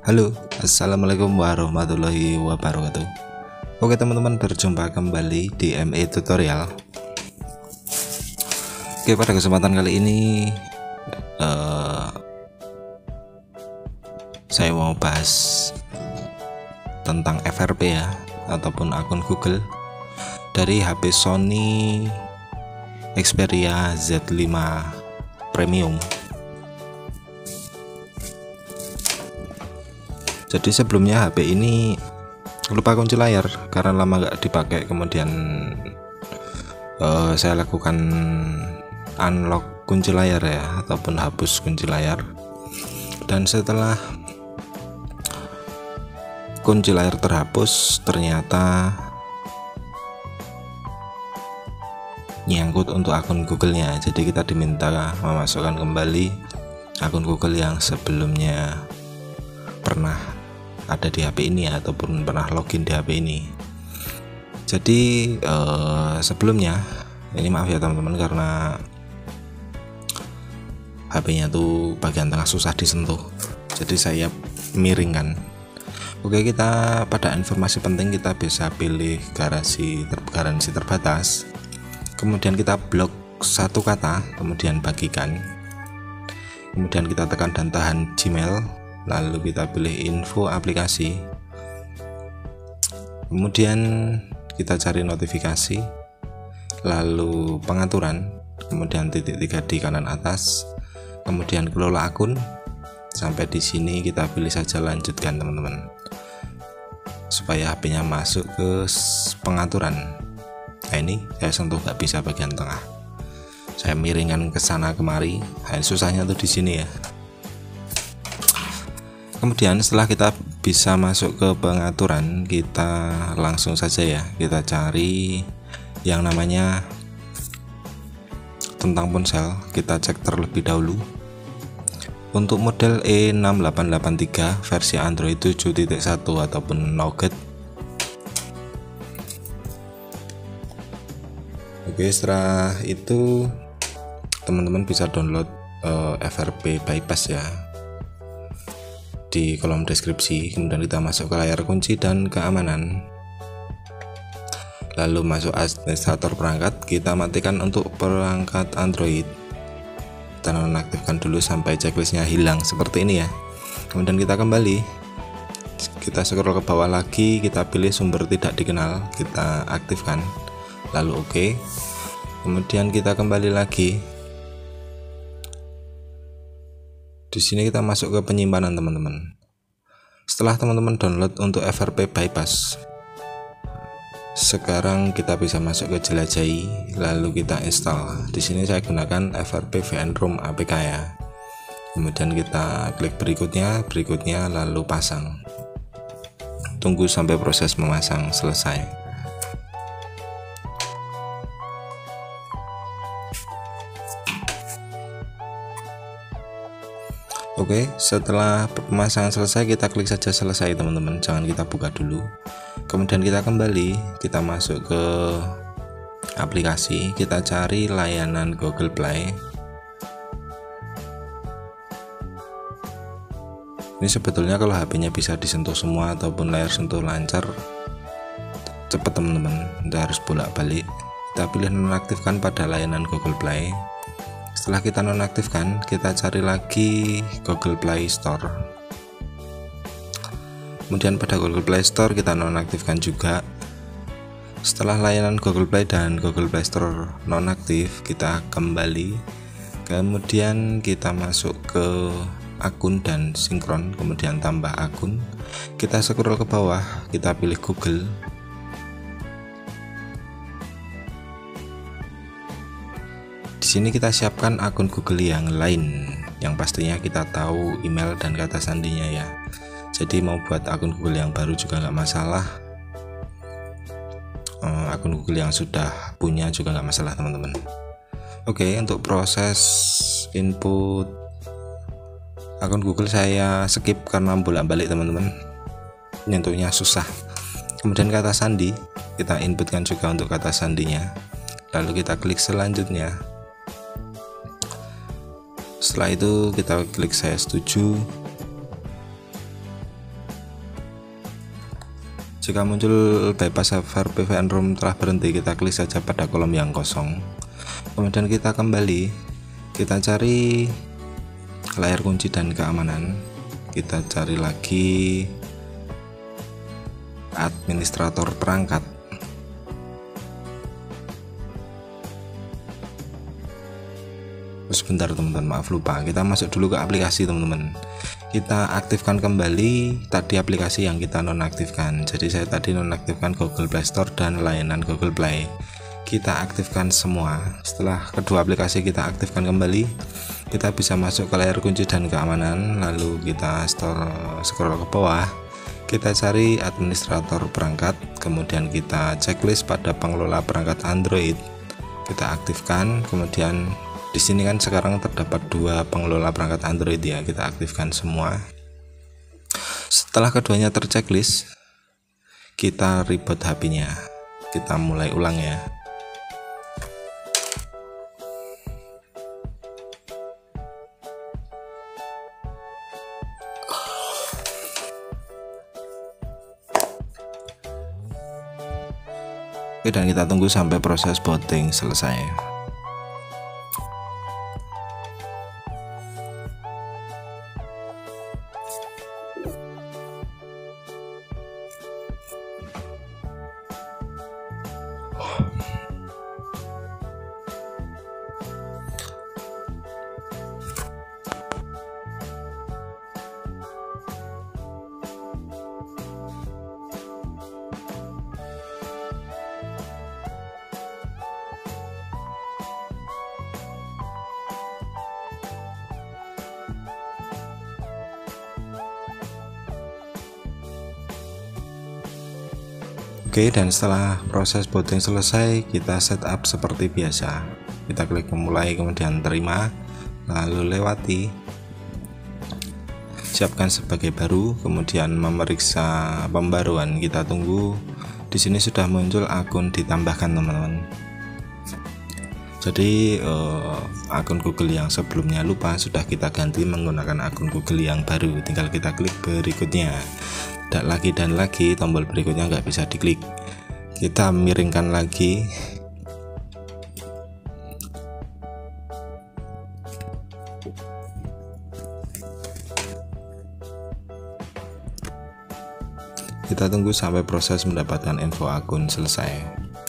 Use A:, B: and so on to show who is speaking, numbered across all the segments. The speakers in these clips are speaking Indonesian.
A: Halo, assalamualaikum warahmatullahi wabarakatuh. Oke teman-teman, berjumpa kembali di ME Tutorial. Oke, pada kesempatan kali ini saya mau bahas tentang FRP ya, ataupun akun Google dari HP Sony Xperia Z5 Premium. Jadi sebelumnya HP ini lupa kunci layar karena lama gak dipakai, kemudian saya lakukan unlock kunci layar ya, ataupun hapus kunci layar. Dan setelah kunci layar terhapus, ternyata nyangkut untuk akun Google-nya. Jadi kita diminta memasukkan kembali akun Google yang sebelumnya pernah ada di HP ini ataupun pernah login di HP ini. Jadi sebelumnya ini maaf ya teman-teman, karena HP-nya tuh bagian tengah susah disentuh, jadi saya miringkan. Oke, kita pada informasi penting kita bisa pilih garansi terbatas, kemudian kita blok satu kata, kemudian bagikan, kemudian kita tekan dan tahan Gmail, lalu kita pilih info aplikasi, kemudian kita cari notifikasi, lalu pengaturan, kemudian titik 3 di kanan atas, kemudian kelola akun. Sampai di sini kita pilih saja lanjutkan teman-teman, supaya HP-nya masuk ke pengaturan. Nah, ini saya sentuh nggak bisa bagian tengah, saya miringkan ke sana kemari. Nah, susahnya tuh di sini ya. Kemudian setelah kita bisa masuk ke pengaturan, kita langsung saja ya, kita cari yang namanya tentang ponsel. Kita cek terlebih dahulu untuk model E6883 versi Android 7.1 ataupun Nougat. Oke, setelah itu teman-teman bisa download FRP bypass ya di kolom deskripsi. Kemudian kita masuk ke layar kunci dan keamanan, lalu masuk administrator perangkat. Kita matikan untuk perangkat Android, kita nonaktifkan dulu sampai checklistnya hilang seperti ini ya. Kemudian kita kembali, kita scroll ke bawah lagi, kita pilih sumber tidak dikenal, kita aktifkan, lalu oke. Kemudian kita kembali lagi, di sini kita masuk ke penyimpanan teman-teman. Setelah teman-teman download untuk FRP bypass, sekarang kita bisa masuk ke jelajahi, lalu kita install. Di sini saya gunakan FRP VN-ROM APK ya. Kemudian kita klik berikutnya, lalu pasang. Tunggu sampai proses memasang selesai. Oke, setelah pemasangan selesai, kita klik saja selesai teman-teman, jangan kita buka dulu. Kemudian kita kembali, kita masuk ke aplikasi, kita cari layanan Google Play. Ini sebetulnya kalau HP-nya bisa disentuh semua ataupun layar sentuh lancar, cepat teman-teman, tidak harus bolak-balik. Kita pilih nonaktifkan pada layanan Google Play. Setelah kita nonaktifkan, kita cari lagi Google Play Store. Kemudian pada Google Play Store kita nonaktifkan juga. Setelah layanan Google Play dan Google Play Store nonaktif, kita kembali. Kemudian kita masuk ke akun dan sinkron, kemudian tambah akun. Kita scroll ke bawah, kita pilih Google. Di sini kita siapkan akun Google yang lain, yang pastinya kita tahu email dan kata sandinya ya. Jadi mau buat akun Google yang baru juga nggak masalah, akun Google yang sudah punya juga nggak masalah teman-teman. Oke, untuk proses input akun Google saya skip karena bolak-balik teman-teman, nyentuhnya susah. Kemudian kata sandi kita inputkan juga untuk kata sandinya, lalu kita klik selanjutnya. Setelah itu kita klik saya setuju. Jika muncul bypass FRP VN Room telah berhenti, kita klik saja pada kolom yang kosong. Kemudian kita kembali, kita cari layar kunci dan keamanan. Kita cari lagi administrator perangkat. Sebentar teman-teman, maaf lupa, kita masuk dulu ke aplikasi teman-teman. Kita aktifkan kembali tadi aplikasi yang kita nonaktifkan. Jadi saya tadi nonaktifkan Google Play Store dan layanan Google Play. Kita aktifkan semua. Setelah kedua aplikasi kita aktifkan kembali, kita bisa masuk ke layar kunci dan keamanan. Lalu kita scroll ke bawah, kita cari administrator perangkat, kemudian kita checklist pada pengelola perangkat Android. Kita aktifkan, kemudian di sini kan sekarang terdapat 2 pengelola perangkat Android ya, kita aktifkan semua. Setelah keduanya terchecklist, kita reboot HP-nya. Kita mulai ulang ya. Oke, dan kita tunggu sampai proses booting selesai. Oke, dan setelah proses booting selesai, kita setup seperti biasa. Kita klik memulai, kemudian terima, lalu lewati, siapkan sebagai baru, kemudian memeriksa pembaruan. Kita tunggu. Di sini sudah muncul akun ditambahkan teman-teman. Jadi akun Google yang sebelumnya lupa sudah kita ganti menggunakan akun Google yang baru. Tinggal kita klik berikutnya. Dan lagi tombol berikutnya nggak bisa diklik. Kita miringkan lagi. Kita tunggu sampai proses mendapatkan info akun selesai.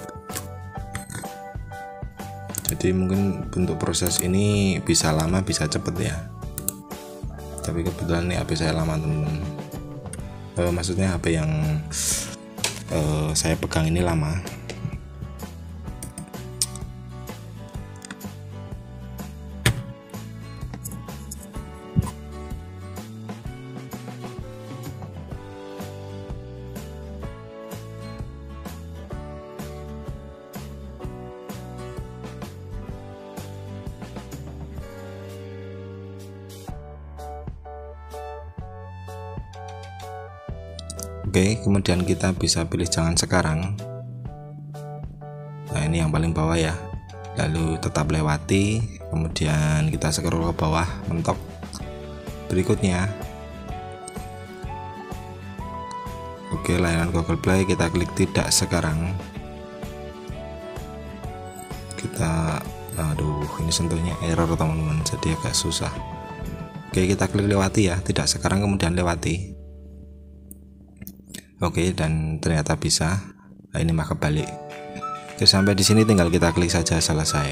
A: Jadi mungkin bentuk proses ini bisa lama bisa cepet ya, tapi kebetulan ini HP saya lama teman-teman. Maksudnya HP yang saya pegang ini lama. Oke, kemudian kita bisa pilih jangan sekarang. Nah, ini yang paling bawah ya. Lalu tetap lewati, kemudian kita scroll ke bawah, mentok. Berikutnya. Oke, layanan Google Play, kita klik tidak sekarang. Ini sentuhnya error teman-teman, jadi agak susah. Oke, kita klik lewati ya, tidak sekarang, kemudian lewati. Oke, dan ternyata bisa. Nah, ini mah kebalik. Oke, sampai di sini tinggal kita klik saja selesai.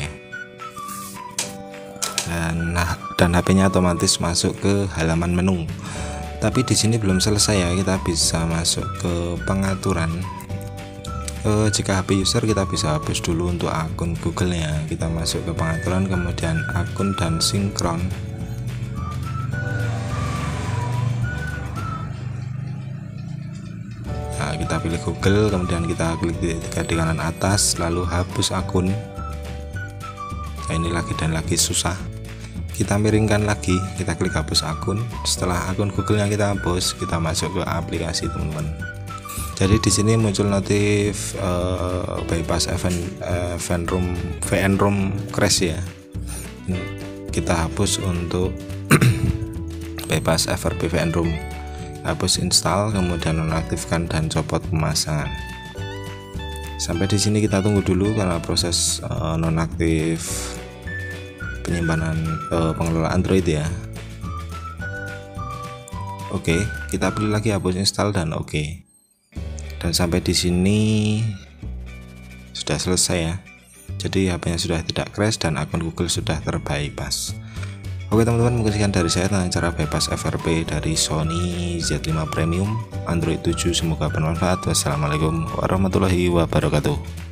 A: Dan HP-nya otomatis masuk ke halaman menu. Tapi di sini belum selesai ya, kita bisa masuk ke pengaturan. Jika HP user kita bisa hapus dulu untuk akun Google-nya. Kita masuk ke pengaturan, kemudian akun dan sinkron. Kita pilih Google, kemudian kita klik di kanan atas, lalu hapus akun. Nah, ini lagi dan lagi susah. Kita miringkan lagi, kita klik hapus akun. Setelah akun Google yang kita hapus, kita masuk ke aplikasi teman-teman. Jadi di sini muncul notif bypass VN Room crash ya. Kita hapus untuk bypass FRP VN Room. hapus install, kemudian nonaktifkan dan copot pemasangan. Sampai di sini kita tunggu dulu karena proses nonaktif penyimpanan pengelola Android ya. Oke, kita pilih lagi hapus install dan oke. Dan sampai di sini sudah selesai ya. Jadi HP-nya sudah tidak crash dan akun Google sudah terbypass. Oke teman-teman, mungkin sekian dari saya tentang cara bypass FRP dari Sony Z5 Premium Android 7. Semoga bermanfaat. Wassalamualaikum warahmatullahi wabarakatuh.